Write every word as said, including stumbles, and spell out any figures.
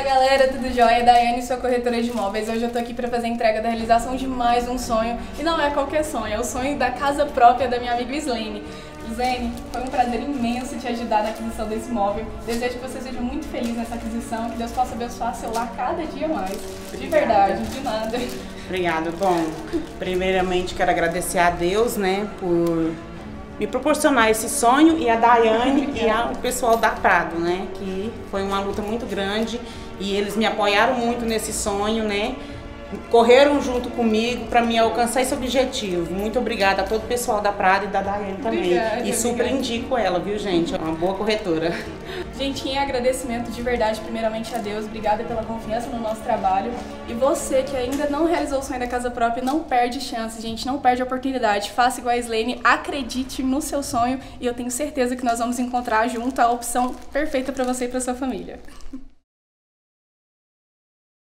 galera, tudo jóia? Daiane, sua corretora de imóveis. Hoje eu tô aqui para fazer a entrega da realização de mais um sonho. E não é qualquer sonho, é o sonho da casa própria da minha amiga Islene. Islene, foi um prazer imenso te ajudar na aquisição desse imóvel. Desejo que você seja muito feliz nessa aquisição, que Deus possa abençoar seu lar cada dia mais. De verdade, de nada. Obrigada. Bom, primeiramente quero agradecer a Deus, né, por me proporcionar esse sonho, e a Daiane e a, o pessoal da Prado, né, que foi uma luta muito grande e eles me apoiaram muito nesse sonho, né, correram junto comigo para me alcançar esse objetivo. Muito obrigada a todo o pessoal da Prado e da Daiane também. Obrigada, e super obrigada. indico ela, viu, gente? É uma boa corretora. Gente, em agradecimento de verdade, primeiramente a Deus, obrigada pela confiança no nosso trabalho. E você que ainda não realizou o sonho da casa própria, não perde chance, gente, não perde a oportunidade. Faça igual a Islene, acredite no seu sonho e eu tenho certeza que nós vamos encontrar junto a opção perfeita para você e para sua família.